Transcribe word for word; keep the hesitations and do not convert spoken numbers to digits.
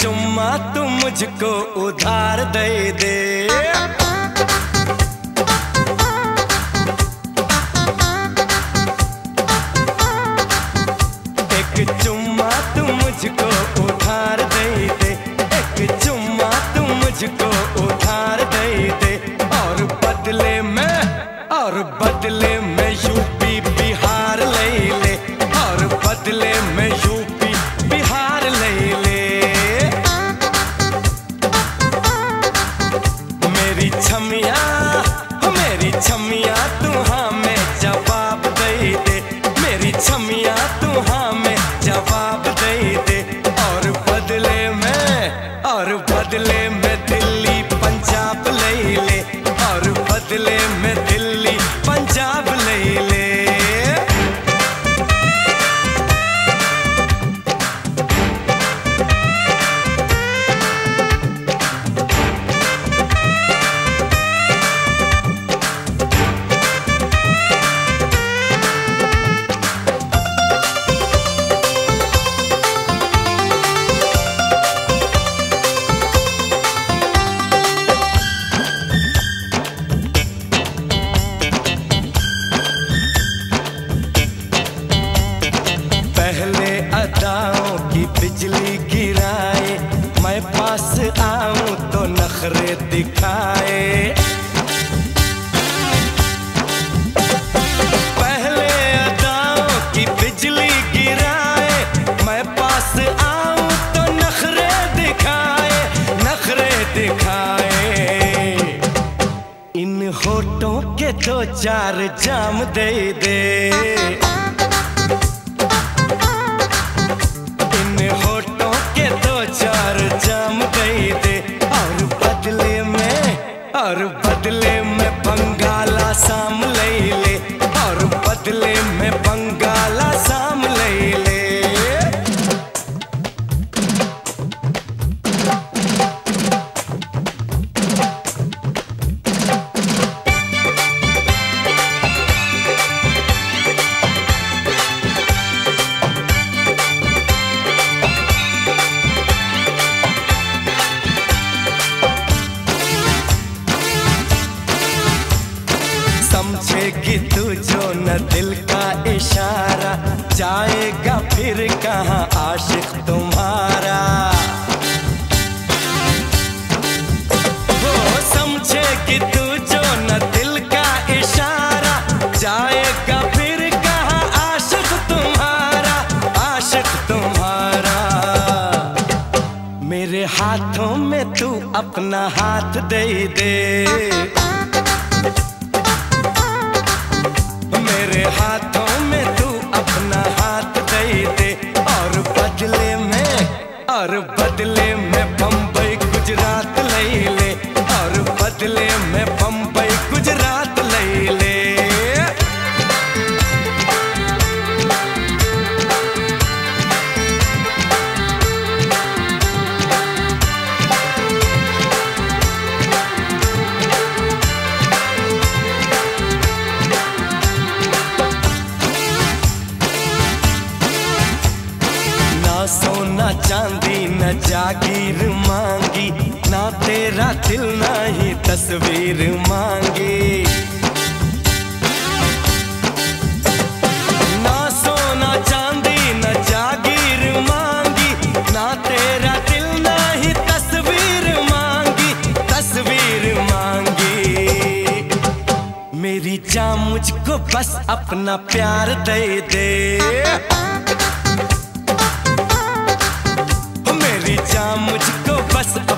चुम्मा तू मुझको उधार दे दे। एक चुम्मा तू मुझको उधार दे दे, एक चुम्मा तू मुझको उधार दे दे। और बदले में, और बदले में यूपी बिहार ले ले, और बदले में यूपी बिहार ले ले। मेरी छमिया, मेरी छमिया तू हाँ में जवाब दे दे, मेरी छमिया तू हाँ में जवाब दे दे। और बदले में, और बदले में दिल्ली पंजाब ले ले, और बदले में दिल्ली पंजाब ले ले। पहले अदाओं की बिजली गिराए, मैं पास आऊं तो नखरे दिखाए। पहले अदाओं की बिजली गिराए, मैं पास आऊं तो नखरे दिखाए, नखरे दिखाए। इन होठों के दो चार जाम दे दे, होठों के दो चार जाम दे दे। और बदले में, और बदले में बंगाला साम ले ले, और बदले में बंगाला साम ले ले। समझेगी तू जो न दिल का इशारा, जाएगा फिर कहाँ आशिक तुम्हारा। वो समझेगी तू जो न दिल का इशारा, जाएगा फिर कहाँ आशिक तुम्हारा, आशिक तुम्हारा। मेरे हाथों में तू अपना हाथ दे दे, मेरे हाथों में तू अपना हाथ दे दे। और बदले में, और बदले में बम्बई गुजरात ले ले, और बदले में बम्बई गुजरात ले ले। ना सोना चांदी न जागीर मांगी, ना तेरा दिल ना ही तस्वीर मांगी। ना सोना चांदी न जागीर मांगी, ना तेरा दिल ना ही तस्वीर मांगी, तस्वीर मांगी। मेरी जान मुझको बस अपना प्यार दे दे, मेरी जान मुझको बस